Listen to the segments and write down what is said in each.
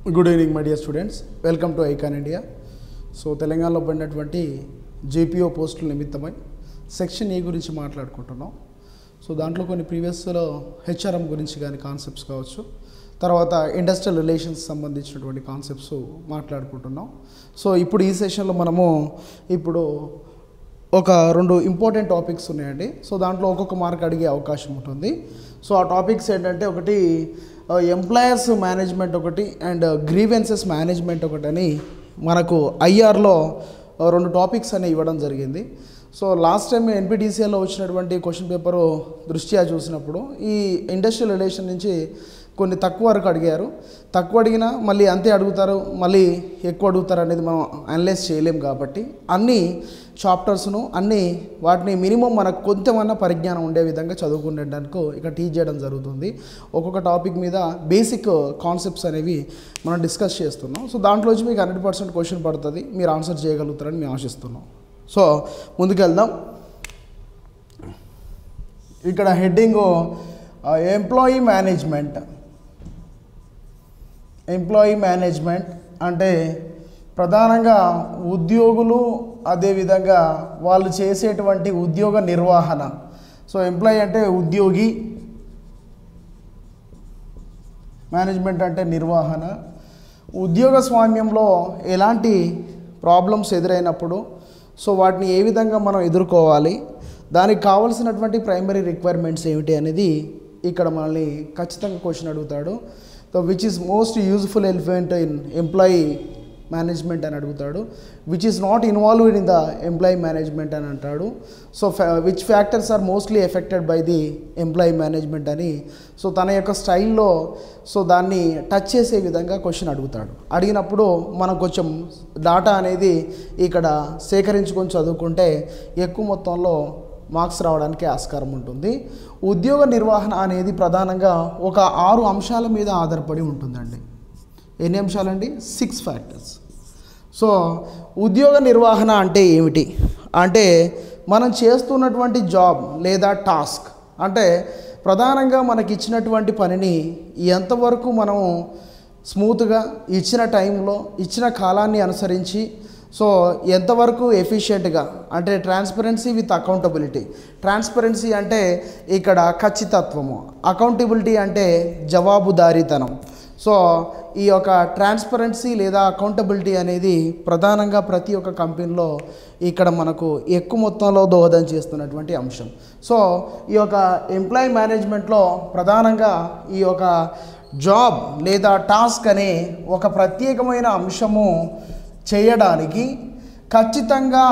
Good evening my dear students, welcome to Icon India. So తెలంగాణలో పడినటువంటి JPO పోస్టుల నిమిత్తమై సెక్షన్ ఏ గురించి మాట్లాడుకుంటున్నాం. సో దాంట్లో కొన్ని ప్రీవియస్లో హెచ్ఆర్ఎం గురించి కానీ కాన్సెప్ట్స్ కావచ్చు, తర్వాత ఇండస్ట్రియల్ రిలేషన్స్ సంబంధించినటువంటి కాన్సెప్ట్స్ మాట్లాడుకుంటున్నాం. సో ఇప్పుడు ఈ సెషన్లో మనము ఒక రెండు ఇంపార్టెంట్ టాపిక్స్ ఉన్నాయండి. సో దాంట్లో ఒక్కొక్క మార్క్ అడిగే అవకాశం ఉంటుంది. సో ఆ టాపిక్స్ ఏంటంటే, ఒకటి ఎంప్లాయర్స్ మేనేజ్మెంట్ ఒకటి అండ్ గ్రీవెన్సెస్ మేనేజ్మెంట్ ఒకటి అని మనకు ఐఆర్లో రెండు టాపిక్స్ అనేవి ఇవ్వడం జరిగింది. సో లాస్ట్ టైం ఎన్పిటిసిఎల్లో వచ్చినటువంటి క్వశ్చన్ పేపరు దృష్ట్యా చూసినప్పుడు ఈ ఇండస్ట్రియల్ రిలేషన్ నుంచి కొన్ని తక్కువ వరకు అడిగారు. తక్కువ అడిగినా మళ్ళీ అంతే అడుగుతారు, మళ్ళీ ఎక్కువ అడుగుతారు అనేది మనం అనలైజ్ చేయలేం. కాబట్టి అన్ని చాప్టర్స్ను వాటిని మినిమం మనకు కొంచెమన్నా పరిజ్ఞానం ఉండే విధంగా చదువుకునేందుకు ఇక్కడ టీచ్ చేయడం జరుగుతుంది. ఒక్కొక్క టాపిక్ మీద బేసిక్ కాన్సెప్ట్స్ అనేవి మనం డిస్కస్ చేస్తున్నాం. సో దాంట్లో వచ్చి మీకు 100% క్వశ్చన్ పడుతుంది, మీరు ఆన్సర్ చేయగలుగుతారని మేము ఆశిస్తున్నాం. సో ముందుకెళ్దాం. ఇక్కడ హెడ్డింగ్ ఎంప్లాయీ మేనేజ్మెంట్ అంటే ప్రధానంగా ఉద్యోగులు, అదేవిధంగా వాళ్ళు చేసేటువంటి ఉద్యోగ నిర్వహణ. సో ఎంప్లాయీ అంటే ఉద్యోగి, మేనేజ్మెంట్ అంటే నిర్వహణ. ఉద్యోగ స్వామ్యంలో ఎలాంటి ప్రాబ్లమ్స్ ఎదురైనప్పుడు సో వాటిని ఏ విధంగా మనం ఎదుర్కోవాలి, దానికి కావాల్సినటువంటి ప్రైమరీ రిక్వైర్మెంట్స్ ఏమిటి అనేది ఇక్కడ మనల్ని ఖచ్చితంగా క్వశ్చన్ అడుగుతాడు. So which is most useful element in employee management అని అడుగుతాడు. Which is not involved in the employee management అని అంటాడు. So which factors are mostly affected by the employee management అని సో తన యొక్క స్టైల్లో సో దాన్ని టచ్ చేసే విధంగా క్వశ్చన్ అడుగుతాడు. అడిగినప్పుడు మనం కొంచెం డాటా అనేది ఇక్కడ సేకరించుకొని చదువుకుంటే ఎక్కువ మొత్తంలో మార్క్స్ రావడానికి ఆస్కారం ఉంటుంది. ఉద్యోగ నిర్వహణ అనేది ప్రధానంగా ఒక 6 అంశాల మీద ఆధారపడి ఉంటుందండి. ఎన్ని అంశాలండి? 6 ఫ్యాక్టర్స్. సో ఉద్యోగ నిర్వహణ అంటే ఏమిటి అంటే, మనం చేస్తున్నటువంటి జాబ్ లేదా టాస్క్ అంటే ప్రధానంగా మనకి ఇచ్చినటువంటి పనిని ఎంతవరకు మనం స్మూత్గా ఇచ్చిన టైంలో ఇచ్చిన కాలాన్ని అనుసరించి సో ఎంతవరకు ఎఫిషియెంట్గా అంటే ట్రాన్స్పరెన్సీ విత్ అకౌంటబిలిటీ. ట్రాన్స్పరెన్సీ అంటే ఇక్కడ ఖచ్చితత్వము, అకౌంటబిలిటీ అంటే జవాబుదారీతనం. సో ఈ యొక్క ట్రాన్స్పరెన్సీ లేదా అకౌంటబిలిటీ అనేది ప్రధానంగా ప్రతి ఒక్క కంపెనీలో ఇక్కడ మనకు ఎక్కువ మొత్తంలో దోహదం చేస్తున్నటువంటి అంశం. సో ఈ యొక్క ఎంప్లాయీ మేనేజ్మెంట్లో ప్రధానంగా ఈ యొక్క జాబ్ లేదా టాస్క్ అనే ఒక ప్రత్యేకమైన అంశము చేయడానికి ఖచ్చితంగా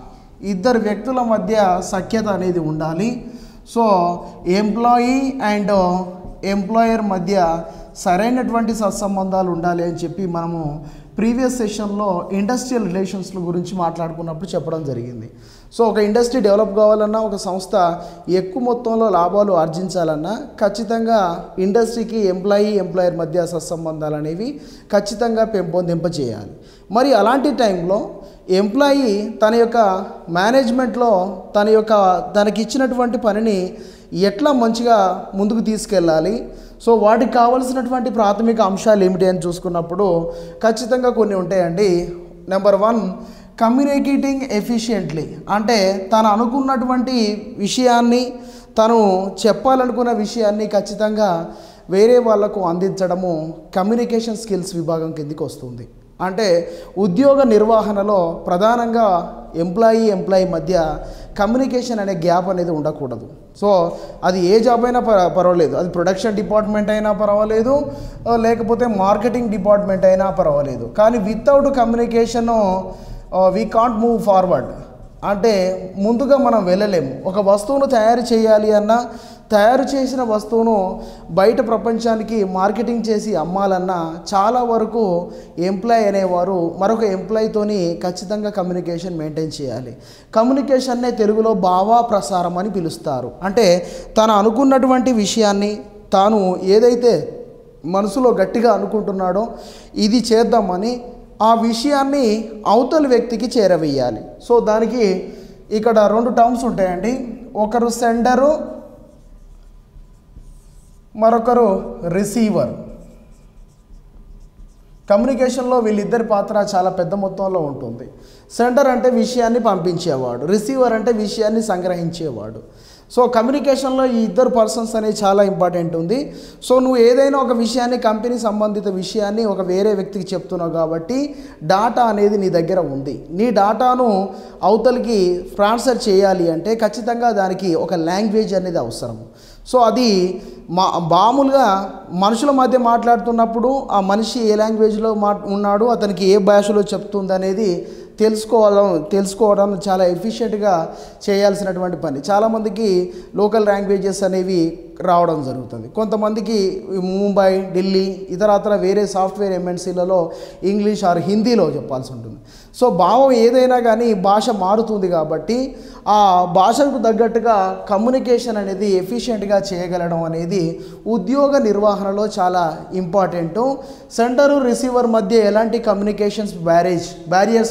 ఇద్దరు వ్యక్తుల మధ్య సఖ్యత అనేది ఉండాలి. సో ఎంప్లాయీ అండ్ ఎంప్లాయర్ మధ్య సరైనటువంటి సత్సంబంధాలు ఉండాలి అని చెప్పి మనము ప్రీవియస్ సెషన్లో ఇండస్ట్రియల్ రిలేషన్స్ల గురించి మాట్లాడుకున్నప్పుడు చెప్పడం జరిగింది. సో ఒక ఇండస్ట్రీ డెవలప్ కావాలన్నా, ఒక సంస్థ ఎక్కువ మొత్తంలో లాభాలు ఆర్జించాలన్నా ఖచ్చితంగా ఇండస్ట్రీకి ఎంప్లాయర్ మధ్య సత్సంబంధాలు అనేవి ఖచ్చితంగా పెంపొందింపచేయాలి. మరి అలాంటి టైంలో ఎంప్లాయీ తన యొక్క మేనేజ్మెంట్లో తనకి ఇచ్చినటువంటి పనిని ఎట్లా మంచిగా ముందుకు తీసుకెళ్ళాలి, సో వాటికి కావాల్సినటువంటి ప్రాథమిక అంశాలు ఏమిటి అని చూసుకున్నప్పుడు ఖచ్చితంగా కొన్ని ఉంటాయండి. నెంబర్ 1, కమ్యూనికేటింగ్ ఎఫిషియెంట్లీ అంటే తను అనుకున్నటువంటి విషయాన్ని, తను చెప్పాలనుకున్న విషయాన్ని ఖచ్చితంగా వేరే వాళ్లకు అందించడము కమ్యూనికేషన్ స్కిల్స్ విభాగం కిందికి వస్తుంది. అంటే ఉద్యోగ నిర్వహణలో ప్రధానంగా ఎంప్లాయీ మధ్య కమ్యూనికేషన్ అనే గ్యాప్ అనేది ఉండకూడదు. సో అది ఏ జాబ్ అయినా పర్వాలేదు, అది ప్రొడక్షన్ డిపార్ట్మెంట్ అయినా పర్వాలేదు, లేకపోతే మార్కెటింగ్ డిపార్ట్మెంట్ అయినా పర్వాలేదు, కానీ without communication we can't move forward. అంటే ముందుగా మనం వెళ్ళలేము. ఒక వస్తువును తయారు చేయాలి అన్నా, తయారు చేసిన వస్తువును బయట ప్రపంచానికి మార్కెటింగ్ చేసి అమ్మాలన్నా చాలా వరకు ఎంప్లాయీ అనేవారు మరొక ఎంప్లాయీతోని ఖచ్చితంగా కమ్యూనికేషన్ మెయింటైన్ చేయాలి. కమ్యూనికేషన్నే తెలుగులో భావ ప్రసారం అని పిలుస్తారు. అంటే తను అనుకున్నటువంటి విషయాన్ని, తాను ఏదైతే మనసులో గట్టిగా అనుకుంటున్నాడో ఇది చేద్దామని ఆ విషయాన్ని అవతలి వ్యక్తికి చేరవేయాలి. సో దానికి ఇక్కడ 2 టర్మ్స్ ఉంటాయండి. ఒకరు సెండరు, మరొకరు రిసీవర్. కమ్యూనికేషన్లో వీళ్ళిద్దరి పాత్ర చాలా పెద్ద మొత్తంలో ఉంటుంది. సెండర్ అంటే విషయాన్ని పంపించేవాడు, రిసీవర్ అంటే విషయాన్ని సంగ్రహించేవాడు. సో కమ్యూనికేషన్లో ఈ ఇద్దరు పర్సన్స్ అనేది చాలా ఇంపార్టెంట్ ఉంది. సో నువ్వు ఏదైనా ఒక విషయాన్ని, కంపెనీ సంబంధిత విషయాన్ని ఒక వేరే వ్యక్తికి చెప్తున్నావు కాబట్టి డాటా అనేది నీ దగ్గర ఉంది. నీ డాటాను అవతలికి ట్రాన్స్ఫర్ చేయాలి అంటే ఖచ్చితంగా దానికి ఒక లాంగ్వేజ్ అనేది అవసరం. సో అది మామూలుగా మనుషుల మధ్య మాట్లాడుతున్నప్పుడు ఆ మనిషి ఏ లాంగ్వేజ్లో ఉన్నాడు, అతనికి ఏ భాషలో చెప్తుంది అనేది తెలుసుకోవడం చాలా ఎఫిషియెంట్గా చేయాల్సినటువంటి పని. చాలామందికి లోకల్ లాంగ్వేజెస్ అనేవి రావడం జరుగుతుంది. కొంతమందికి ముంబై, ఢిల్లీ, ఇతరత్ర వేరే సాఫ్ట్వేర్ ఎంఎన్సీలలో ఇంగ్లీష్ ఆర్ హిందీలో చెప్పాల్సి ఉంటుంది. సో భావం ఏదైనా కానీ భాష మారుతుంది కాబట్టి ఆ భాషకు తగ్గట్టుగా కమ్యూనికేషన్ అనేది ఎఫిషియెంట్గా చేయగలడం అనేది ఉద్యోగ నిర్వహణలో చాలా ఇంపార్టెంటు. సెండరు రిసీవర్ మధ్య ఎలాంటి కమ్యూనికేషన్స్ బ్యారియర్స్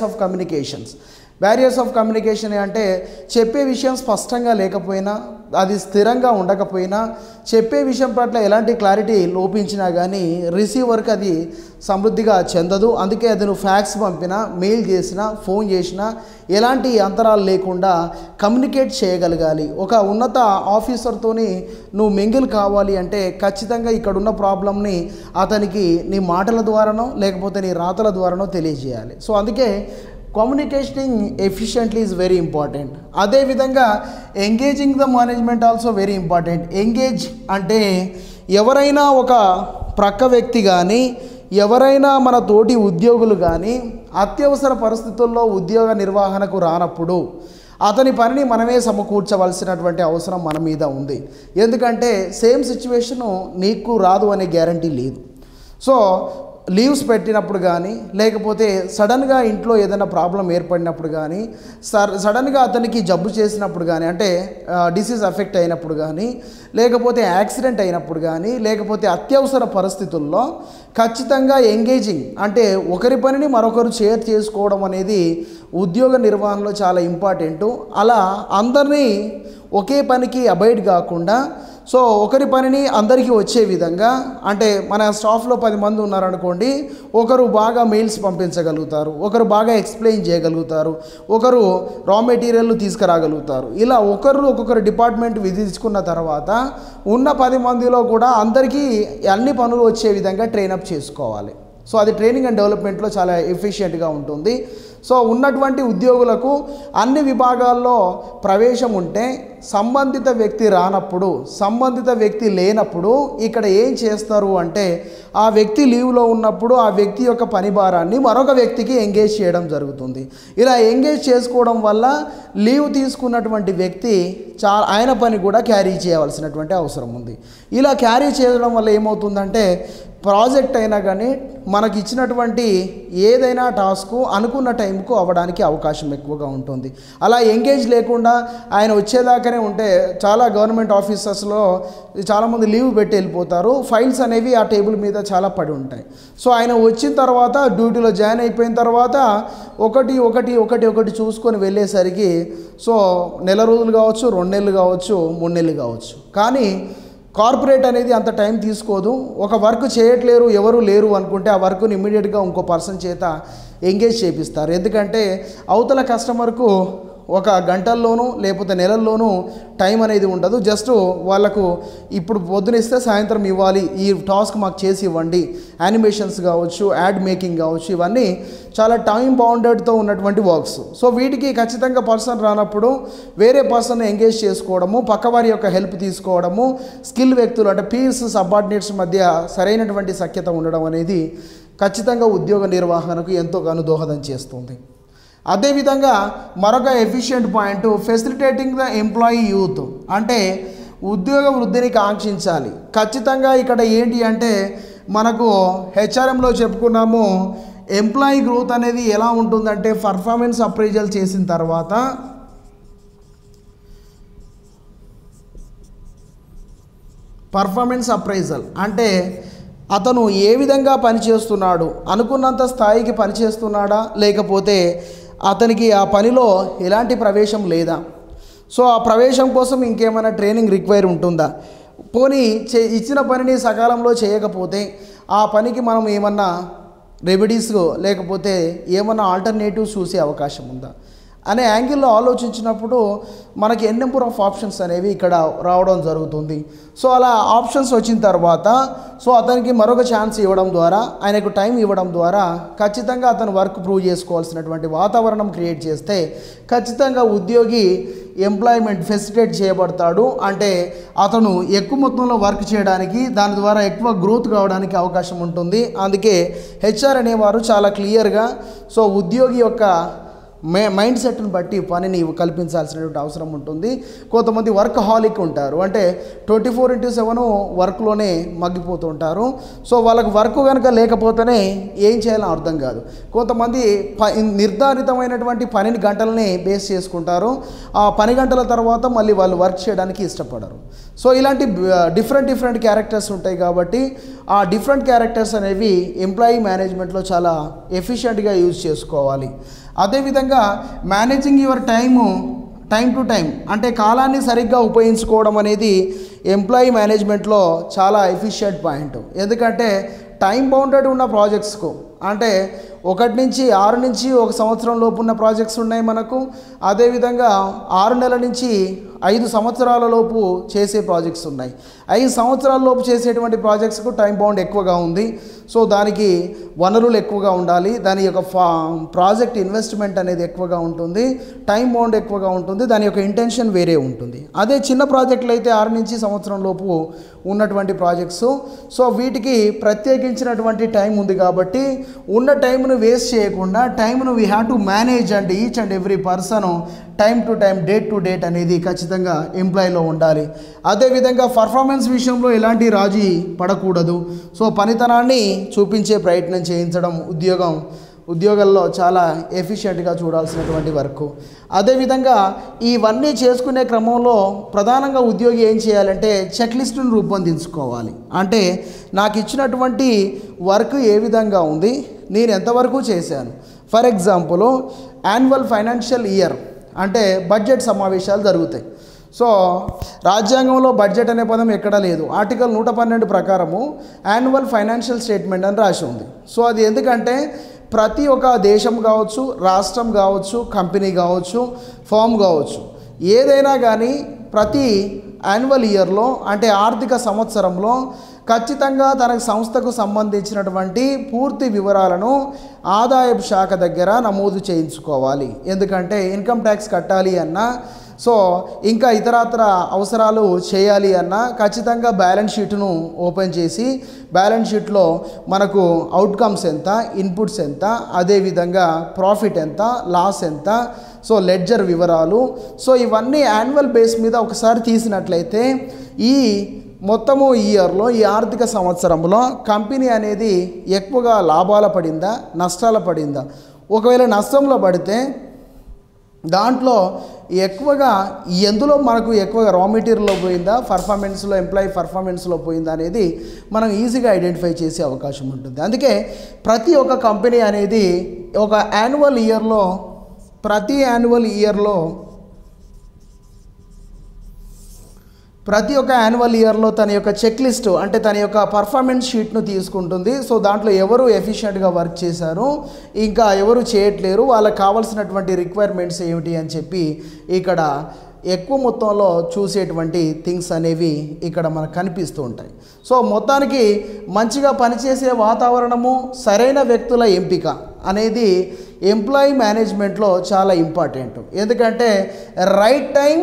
ఆఫ్ కమ్యూనికేషన్ అంటే చెప్పే విషయం స్పష్టంగా లేకపోయినా, అది స్థిరంగా ఉండకపోయినా, చెప్పే విషయం పట్ల ఎలాంటి క్లారిటీ లోపించినా కానీ రిసీవర్కి అది సమృద్ధిగా చెందదు. అందుకే అది నువ్వు ఫ్యాక్స్ పంపినా, మెయిల్ చేసినా, ఫోన్ చేసినా ఎలాంటి అంతరాలు లేకుండా కమ్యూనికేట్ చేయగలగాలి. ఒక ఉన్నత ఆఫీసర్తోని నువ్వు మింగిల్ కావాలి అంటే ఖచ్చితంగా ఇక్కడున్న ప్రాబ్లమ్ని అతనికి నీ మాటల ద్వారానో లేకపోతే నీ రాతల ద్వారానో తెలియజేయాలి. సో అందుకే communicating efficiently is very important. అదేవిధంగా engaging the management also very important. Engage అంటే ఎవరైనా ఒక ప్రక్క వ్యక్తి కానీ, ఎవరైనా మన తోటి ఉద్యోగులు కానీ అత్యవసర పరిస్థితుల్లో ఉద్యోగ నిర్వహణకు రానప్పుడు అతని పనిని మనమే సమకూర్చవలసినటువంటి అవసరం మన మీద ఉంది. ఎందుకంటే సేమ్ సిచ్యువేషను నీకు రాదు అనే గ్యారంటీ లేదు. సో లీవ్స్ పెట్టినప్పుడు కానీ, లేకపోతే సడన్గా ఇంట్లో ఏదైనా ప్రాబ్లం ఏర్పడినప్పుడు కానీ, సడన్గా అతనికి జబ్బు చేసినప్పుడు కానీ, అంటే డిసీజ్ ఎఫెక్ట్ అయినప్పుడు కానీ, లేకపోతే యాక్సిడెంట్ అయినప్పుడు కానీ, లేకపోతే అత్యవసర పరిస్థితుల్లో ఖచ్చితంగా ఎంగేజింగ్ అంటే ఒకరి పనిని మరొకరు షేర్ చేసుకోవడం అనేది ఉద్యోగ నిర్వహణలో చాలా ఇంపార్టెంటు. అలా అందరినీ ఒకే పనికి అబైడ్ కాకుండా, సో ఒకరి పనిని అందరికీ వచ్చే విధంగా, అంటే మన స్టాఫ్లో 10 మంది ఉన్నారనుకోండి, ఒకరు బాగా మెయిల్స్ పంపించగలుగుతారు, ఒకరు బాగా ఎక్స్ప్లెయిన్ చేయగలుగుతారు, ఒకరు రా మెటీరియల్ తీసుకురాగలుగుతారు. ఇలా ఒక్కొక్కరు డిపార్ట్మెంట్ విధించుకున్న తర్వాత ఉన్న 10 మందిలో కూడా అందరికీ అన్ని పనులు వచ్చే విధంగా ట్రైనప్ చేసుకోవాలి. సో అది ట్రైనింగ్ అండ్ డెవలప్మెంట్లో చాలా ఎఫిషియెంట్గా ఉంటుంది. సో ఉన్నటువంటి ఉద్యోగులకు అన్ని విభాగాల్లో ప్రవేశం ఉంటే సంబంధిత వ్యక్తి రానప్పుడు, సంబంధిత వ్యక్తి లేనప్పుడు ఇక్కడ ఏం చేస్తారు అంటే ఆ వ్యక్తి లీవ్లో ఉన్నప్పుడు ఆ వ్యక్తి యొక్క పని భారాన్ని మరొక వ్యక్తికి ఎంగేజ్ చేయడం జరుగుతుంది. ఇలా ఎంగేజ్ చేసుకోవడం వల్ల లీవ్ తీసుకున్నటువంటి వ్యక్తి ఆయన పని కూడా క్యారీ చేయవలసినటువంటి అవసరం ఉంది. ఇలా క్యారీ చేయడం వల్ల ఏమవుతుందంటే ప్రాజెక్ట్ అయినా కానీ మనకి ఇచ్చినటువంటి ఏదైనా టాస్క్ అనుకున్న టైంకు అవ్వడానికి అవకాశం ఎక్కువగా ఉంటుంది. అలా ఎంగేజ్ లేకుండా ఆయన వచ్చేదాకానే ఉంటే చాలా గవర్నమెంట్ ఆఫీసర్స్లో చాలామంది లీవ్ పెట్టి వెళ్ళిపోతారు. ఫైల్స్ అనేవి ఆ టేబుల్ మీద చాలా పడి ఉంటాయి. సో ఆయన వచ్చిన తర్వాత డ్యూటీలో జాయిన్ అయిపోయిన తర్వాత ఒకటి చూసుకొని వెళ్ళేసరికి సో నెల రోజులు కావచ్చు, 2 నెలలు కావచ్చు, 3 నెలలు కావచ్చు. కానీ కార్పొరేట్ అనేది అంత టైం తీసుకోదు. ఒక వర్క్ చేయట్లేరు, ఎవరు లేరు అనుకుంటే ఆ వర్క్ని ఇమ్మీడియట్గా ఇంకో పర్సన్ చేత ఎంగేజ్ చేపిస్తారు. ఎందుకంటే అవతల కస్టమర్కు ఒక గంటల్లోనూ లేకపోతే నెలల్లోనూ టైం అనేది ఉండదు. జస్ట్ వాళ్ళకు ఇప్పుడు పొద్దునిస్తే సాయంత్రం ఇవ్వాలి, ఈ టాస్క్ మాకు చేసి ఇవ్వండి. యానిమేషన్స్ కావచ్చు, యాడ్ మేకింగ్ కావచ్చు, ఇవన్నీ చాలా టైం బౌండెడ్తో ఉన్నటువంటి వర్క్స్. సో వీటికి ఖచ్చితంగా పర్సన్ రానప్పుడు వేరే పర్సన్ ఎంగేజ్ చేసుకోవడము, పక్కవారి యొక్క హెల్ప్ తీసుకోవడము, స్కిల్ వ్యక్తులు అంటే పీర్స్, సబార్డినేట్స్ మధ్య సరైనటువంటి సఖ్యత ఉండడం అనేది ఖచ్చితంగా ఉద్యోగ నిర్వహణకు ఎంతోగానో దోహదం చేస్తుంది. అదేవిధంగా మరొక efficient point facilitating the employee youth, అంటే ఉద్యోగ వృద్ధిని కాంక్షించాలి. ఖచ్చితంగా ఇక్కడ ఏంటి అంటే మనకు హెచ్ఆర్ఎంలో చెప్పుకున్నాము, ఎంప్లాయీ గ్రోత్ అనేది ఎలా ఉంటుందంటే పర్ఫార్మెన్స్ అప్రైజల్ చేసిన తర్వాత పర్ఫార్మెన్స్ అప్రైజల్ అంటే అతను ఏ విధంగా పనిచేస్తున్నాడు, అనుకున్నంత స్థాయికి పనిచేస్తున్నాడా, లేకపోతే అతనికి ఆ పనిలో ఎలాంటి ప్రవేశం లేదా, సో ఆ ప్రవేశం కోసం ఇంకేమైనా ట్రైనింగ్ రిక్వైర్ ఉంటుందా, పోనీ ఇచ్చిన పనిని సకాలంలో చేయకపోతే ఆ పనికి మనం ఏమన్నా రెమెడీస్ లేకపోతే ఏమైనా ఆల్టర్నేటివ్స్ చూసే అవకాశం ఉందా అనే యాంగిల్లో ఆలోచించినప్పుడు మనకి ఎన్ నెంబర్ ఆఫ్ ఆప్షన్స్ అనేవి ఇక్కడ రావడం జరుగుతుంది. సో అలా ఆప్షన్స్ వచ్చిన తర్వాత సో అతనికి మరొక ఛాన్స్ ఇవ్వడం ద్వారా, ఆయనకు టైం ఇవ్వడం ద్వారా ఖచ్చితంగా అతను వర్క్ ప్రూవ్ చేసుకోవాల్సినటువంటి వాతావరణం క్రియేట్ చేస్తే ఖచ్చితంగా ఉద్యోగి ఎంప్లాయ్మెంట్ ఫెసిలిటేట్ చేయబడతాడు. అంటే అతను ఎక్కువ మొత్తంలో వర్క్ చేయడానికి, దాని ద్వారా ఎక్కువ గ్రోత్ కావడానికి అవకాశం ఉంటుంది. అందుకే హెచ్ఆర్ అనేవారు చాలా క్లియర్గా సో ఉద్యోగి యొక్క మైండ్ సెట్ని బట్టి పనిని కల్పించాల్సినటువంటి అవసరం ఉంటుంది. కొంతమంది వర్క్ హాలిక్ ఉంటారు, అంటే 24/7 వర్క్లోనే మగ్గిపోతూ ఉంటారు. సో వాళ్ళకు వర్క్ కనుక లేకపోతేనే ఏం చేయాలో అర్థం కాదు. కొంతమంది నిర్ధారితమైనటువంటి పనిని గంటలని బేస్ చేసుకుంటారు, ఆ పని గంటల తర్వాత మళ్ళీ వాళ్ళు వర్క్ చేయడానికి ఇష్టపడరు. సో ఇలాంటి డిఫరెంట్ క్యారెక్టర్స్ ఉంటాయి. కాబట్టి ఆ డిఫరెంట్ క్యారెక్టర్స్ అనేవి ఎంప్లాయీ మేనేజ్మెంట్లో చాలా ఎఫిషియెంట్గా యూజ్ చేసుకోవాలి. అదేవిధంగా managing your time to time, అంటే కాలాన్ని సరిగ్గా ఉపయోగించుకోవడం అనేది ఎంప్లాయీ మేనేజ్మెంట్లో చాలా ఎఫిషియెంట్ పాయింట్. ఎందుకంటే టైం బౌండెడ్ ఉన్న ప్రాజెక్ట్స్కు, అంటే 1 నుంచి 6 నుంచి 1 సంవత్సరం లోపు ఉన్న ప్రాజెక్ట్స్ ఉన్నాయి మనకు. అదేవిధంగా 6 నెలల నుంచి 5 సంవత్సరాల లోపు చేసే ప్రాజెక్ట్స్ ఉన్నాయి. 5 సంవత్సరాల లోపు చేసేటువంటి ప్రాజెక్ట్స్కు టైం బౌండ్ ఎక్కువగా ఉంది. సో దానికి వనరులు ఎక్కువగా ఉండాలి, దాని యొక్క ప్రాజెక్ట్ ఇన్వెస్ట్మెంట్ అనేది ఎక్కువగా ఉంటుంది, టైం బౌండ్ ఎక్కువగా ఉంటుంది, దాని యొక్క ఇంటెన్షన్ వేరే ఉంటుంది. అదే చిన్న ప్రాజెక్టులు అయితే 6 నుంచి సంవత్సరం లోపు ఉన్నటువంటి ప్రాజెక్ట్స్. సో వీటికి ప్రత్యేకించినటువంటి టైం ఉంది కాబట్టి ఉన్న టైంను వేస్ట్ చేయకుండా టైంను we have to manage and each and every person time to time, date to date అనేది ఖచ్చితంగా ఎంప్లాయీలో ఉండాలి. అదేవిధంగా పర్ఫార్మెన్స్ విషయంలో ఎలాంటి రాజీ పడకూడదు. సో పనితనాన్ని చూపించే ప్రయత్నం చేయించడం ఉద్యోగాల్లో చాలా ఎఫిషియెంట్గా చూడాల్సినటువంటి వర్క్. అదేవిధంగా ఇవన్నీ చేసుకునే క్రమంలో ప్రధానంగా ఉద్యోగి ఏం చేయాలంటే చెక్ లిస్టును రూపొందించుకోవాలి. అంటే నాకు ఇచ్చినటువంటి వర్క్ ఏ విధంగా ఉంది, నేను ఎంతవరకు చేశాను. For example annual financial year అంటే బడ్జెట్ సమావేశాలు జరుగుతాయి. సో రాజ్యాంగంలో బడ్జెట్ అనే పదం ఎక్కడా లేదు. ఆర్టికల్ 112 ప్రకారము యాన్యువల్ ఫైనాన్షియల్ స్టేట్మెంట్ అని రాసి ఉంది. సో అది ఎందుకంటే ప్రతి ఒక్క దేశం కావచ్చు, రాష్ట్రం కావచ్చు, కంపెనీ కావచ్చు, ఫామ్ కావచ్చు, ఏదైనా కానీ ప్రతి యాన్యువల్ ఇయర్లో అంటే ఆర్థిక సంవత్సరంలో ఖచ్చితంగా తన సంస్థకు సంబంధించినటువంటి పూర్తి వివరాలను ఆదాయపు శాఖ దగ్గర నమోదు చేయించుకోవాలి. ఎందుకంటే ఇన్కమ్ ట్యాక్స్ కట్టాలి అన్నా, సో ఇంకా ఇతరత్ర అవసరాలు చేయాలి అన్నా ఖచ్చితంగా బ్యాలెన్స్ షీట్ను ఓపెన్ చేసి బ్యాలెన్స్ షీట్లో మనకు అవుట్కమ్స్ ఎంత, ఇన్పుట్స్ ఎంత, అదేవిధంగా ప్రాఫిట్ ఎంత, లాస్ ఎంత, సో లెడ్జర్ వివరాలు, సో ఇవన్నీ యాన్యువల్ బేస్ మీద ఒకసారి తీసినట్లయితే ఈ మొత్తము ఇయర్లో, ఈ ఆర్థిక సంవత్సరంలో కంపెనీ అనేది ఎక్కువగా లాభాల పడిందా, నష్టాల పడిందా. ఒకవేళ నష్టంలో పడితే దాంట్లో ఎక్కువగా ఎందులో మనకు ఎక్కువగా రా మెటీరియల్లో పోయిందా, పర్ఫార్మెన్స్లో, ఎంప్లాయీ పర్ఫార్మెన్స్లో పోయిందా అనేది మనం ఈజీగా ఐడెంటిఫై చేసే అవకాశం ఉంటుంది. అందుకే ప్రతి ఒక్క కంపెనీ అనేది ఒక యాన్యువల్ ఇయర్లో ప్రతి ఒక్క యాన్యువల్ ఇయర్లో తన యొక్క చెక్ లిస్ట్ అంటే తన యొక్క పర్ఫార్మెన్స్ షీట్ను తీసుకుంటుంది. సో దాంట్లో ఎవరు ఎఫిషియెంట్గా వర్క్ చేశారు, ఇంకా ఎవరు చేయట్లేరు, వాళ్ళకి కావాల్సినటువంటి రిక్వైర్మెంట్స్ ఏమిటి అని చెప్పి ఇక్కడ ఎక్కువ మొత్తంలో చూసేటువంటి థింగ్స్ అనేవి ఇక్కడ మనకు కనిపిస్తూ ఉంటాయి. సో మొత్తానికి మంచిగా పనిచేసే వాతావరణము, సరైన వ్యక్తుల ఎంపిక అనేది ఎంప్లాయీ మేనేజ్మెంట్లో చాలా ఇంపార్టెంట్. ఎందుకంటే right time,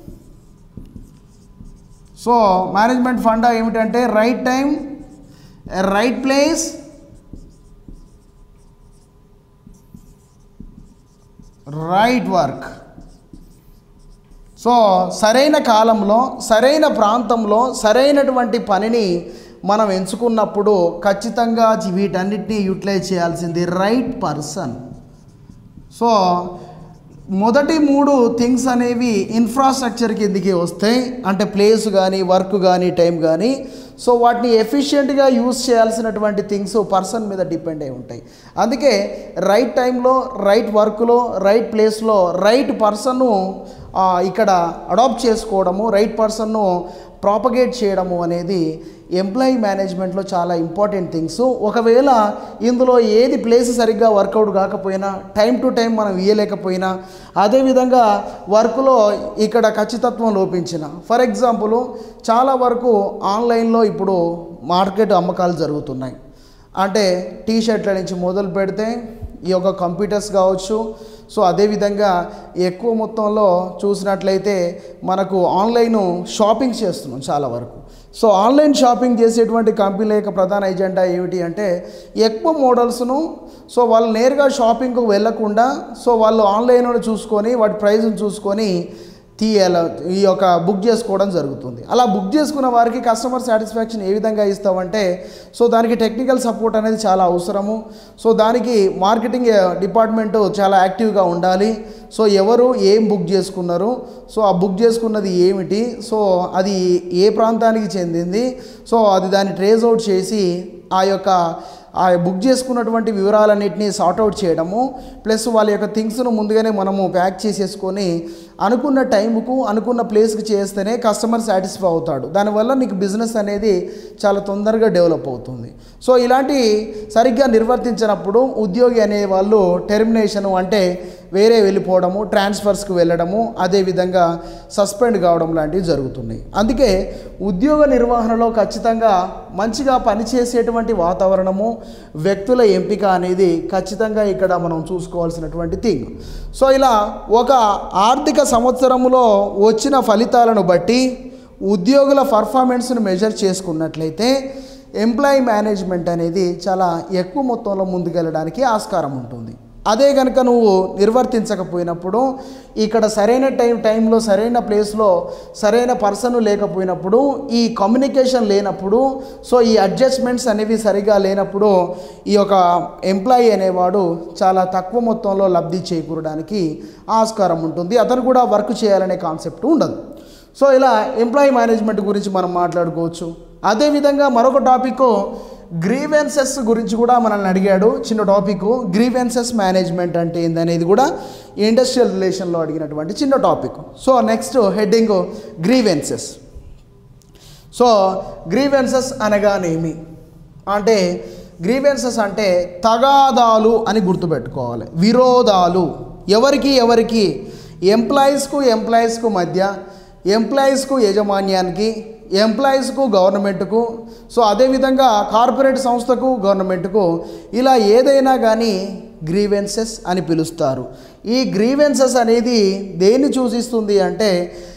so management funda ఏమిటంటే right time, right place, right work. So సరైన కాలంలో, సరైన ప్రాంతంలో, సరైనటువంటి పనిని మనం ఎంచుకున్నప్పుడు ఖచ్చితంగా వీటన్నిటినీ యూటిలైజ్ చేయాల్సింది రైట్ పర్సన్. సో మొదటి 3 థింగ్స్ అనేవి ఇన్ఫ్రాస్ట్రక్చర్ కిందికి వస్తాయి. అంటే ప్లేస్ కానీ, వర్క్ కానీ, టైం కానీ. సో వాటిని ఎఫిషియెంట్గా యూజ్ చేయాల్సినటువంటి థింగ్స్ పర్సన్ మీద డిపెండ్ అయి ఉంటాయి. అందుకే రైట్ టైంలో, రైట్ వర్క్లో, రైట్ ప్లేస్లో రైట్ పర్సన్ను ఇక్కడ అడాప్ట్ చేసుకోవడము, రైట్ పర్సన్ను ప్రాపగేట్ చేయడము అనేది ఎంప్లాయీ మేనేజ్మెంట్లో చాలా ఇంపార్టెంట్ థింగ్స్. ఒకవేళ ఇందులో ఏది ప్లేస్ సరిగ్గా వర్కౌట్ కాకపోయినా, టైం టు టైం మనం ఇయ్యలేకపోయినా, అదేవిధంగా వర్క్లో ఇక్కడ ఖచ్చితత్వం లోపించిన, ఫర్ ఎగ్జాంపుల్ చాలా వరకు ఆన్లైన్లో ఇప్పుడు మార్కెట్ అమ్మకాలు జరుగుతున్నాయి. అంటే టీషర్ట్ల నుంచి మొదలు పెడితే ఈ యొక్క కంప్యూటర్స్ కావచ్చు. సో అదేవిధంగా ఎక్కువ మొత్తంలో చూసినట్లయితే మనకు ఆన్లైన్ షాపింగ్ చేస్తున్నాం చాలా వరకు. సో ఆన్లైన్ షాపింగ్ చేసేటువంటి కంపెనీల యొక్క ప్రధాన ఎజెండా ఏమిటి అంటే ఎక్కువ మోడల్స్ను సో వాళ్ళు నేరుగా షాపింగ్కు వెళ్ళకుండా సో వాళ్ళు ఆన్లైన్లో చూసుకొని వాటి ప్రైస్ను చూసుకొని ఈ యొక్క బుక్ చేసుకోవడం జరుగుతుంది. అలా బుక్ చేసుకున్న వారికి కస్టమర్ సాటిస్ఫాక్షన్ ఏ విధంగా ఇస్తామంటే సో దానికి టెక్నికల్ సపోర్ట్ అనేది చాలా అవసరము. సో దానికి మార్కెటింగ్ డిపార్ట్మెంటు చాలా యాక్టివ్గా ఉండాలి. సో ఎవరు ఏం బుక్ చేసుకున్నారు, సో ఆ బుక్ చేసుకున్నది ఏమిటి, సో అది ఏ ప్రాంతానికి చెందింది, సో అది దాన్ని ట్రేస్ అవుట్ చేసి ఆ బుక్ చేసుకున్నటువంటి వివరాలన్నింటినీ సార్ట్అవుట్ చేయడము, ప్లస్ వాళ్ళ యొక్క థింగ్స్ను ముందుగానే మనము ప్యాక్ చేసేసుకొని అనుకున్న టైంకు అనుకున్న ప్లేస్కి చేస్తేనే కస్టమర్ సాటిస్ఫై అవుతాడు. దానివల్ల నీకు బిజినెస్ అనేది చాలా తొందరగా డెవలప్ అవుతుంది. సో ఇలాంటి సరిగ్గా నిర్వర్తించినప్పుడు ఉద్యోగి అనే వాళ్ళు టెర్మినేషను అంటే వేరే వెళ్ళిపోవడము, ట్రాన్స్ఫర్స్కి వెళ్ళడము, అదేవిధంగా సస్పెండ్ కావడం లాంటివి జరుగుతున్నాయి. అందుకే ఉద్యోగ నిర్వహణలో ఖచ్చితంగా మంచిగా పనిచేసేటువంటి వాతావరణము, వ్యక్తుల ఎంపిక అనేది ఖచ్చితంగా ఇక్కడ మనం చూసుకోవాల్సినటువంటి థింగ్. సో ఇలా ఒక ఆర్థిక సంవత్సరంలో వచ్చిన ఫలితాలను బట్టి ఉద్యోగుల పర్ఫార్మెన్స్ను మెజర్ చేసుకున్నట్లయితే ఎంప్లాయీ మేనేజ్మెంట్ అనేది చాలా ఎక్కువ మొత్తంలో ముందుకెళ్ళడానికి ఆస్కారం ఉంటుంది. అదే కనుక నువ్వు నిర్వర్తించకపోయినప్పుడు, ఇక్కడ సరైన టైంలో సరైన ప్లేస్లో సరైన పర్సన్ లేకపోయినప్పుడు, ఈ కమ్యూనికేషన్ లేనప్పుడు, సో ఈ అడ్జస్ట్మెంట్స్ అనేవి సరిగా లేనప్పుడు ఈ యొక్క ఎంప్లాయీ అనేవాడు చాలా తక్కువ మొత్తంలో లబ్ధి చేకూరడానికి ఆస్కారం ఉంటుంది. అతను కూడా వర్క్ చేయాలనే కాన్సెప్ట్ ఉండదు. సో ఇలా ఎంప్లాయీ మేనేజ్మెంట్ గురించి మనం మాట్లాడుకోవచ్చు. అదేవిధంగా మరొక టాపిక్ గ్రీవెన్సెస్ గురించి కూడా మనల్ని అడిగాడు. చిన్న టాపిక్ గ్రీవెన్సెస్ మేనేజ్మెంట్ అంటే ఏందనేది కూడా ఇండస్ట్రియల్ రిలేషన్లో అడిగినటువంటి చిన్న topic. So next heading grievances. So grievances అనగానేమి అంటే గ్రీవెన్సెస్ అంటే తగాదాలు అని గుర్తుపెట్టుకోవాలి. విరోధాలు ఎవరికి ఎంప్లాయీస్కు మధ్య, ఎంప్లాయీస్కు యాజమాన్యానికి, ఎంప్లాయీస్కు గవర్నమెంట్కు, సో అదేవిధంగా కార్పొరేట్ సంస్థకు గవర్నమెంట్కు, ఇలా ఏదైనా కానీ గ్రీవెన్సెస్ అని పిలుస్తారు. ఈ గ్రీవెన్సెస్ అనేది దేన్ని సూచిస్తుంది అంటే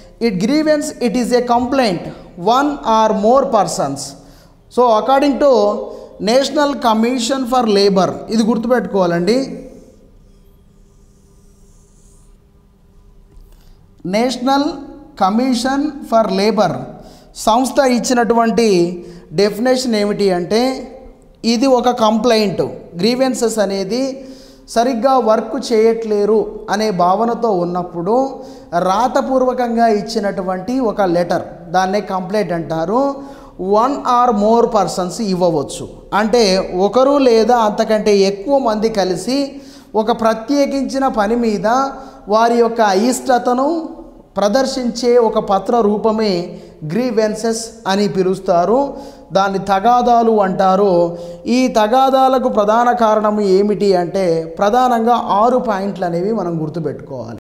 it is a complaint one or more persons. So according to national commission for labour, ఇది గుర్తుపెట్టుకోవాలండి. నేషనల్ కమిషన్ ఫర్ లేబర్ సంస్థ ఇచ్చినటువంటి డెఫినేషన్ ఏమిటి అంటే ఇది ఒక కంప్లైంట్. గ్రీవెన్సెస్ అనేది సరిగ్గా వర్క్ చేయట్లేరు అనే భావనతో ఉన్నప్పుడు రాతపూర్వకంగా ఇచ్చినటువంటి ఒక లెటర్, దాన్నే కంప్లైంట్ అంటారు. వన్ ఆర్ మోర్ పర్సన్స్ ఇవ్వవచ్చు. అంటే ఒకరు లేదా అంతకంటే ఎక్కువ మంది కలిసి ఒక ప్రత్యేకించిన పని మీద వారి యొక్క అయిష్టతను ప్రదర్శించే ఒక పత్ర రూపమే గ్రీవెన్సెస్ అని పిలుస్తారు. దాన్ని తగాదాలు అంటారు. ఈ తగాదాలకు ప్రధాన కారణం ఏమిటి అంటే ప్రధానంగా 6 పాయింట్లు అనేవి మనం గుర్తుపెట్టుకోవాలి.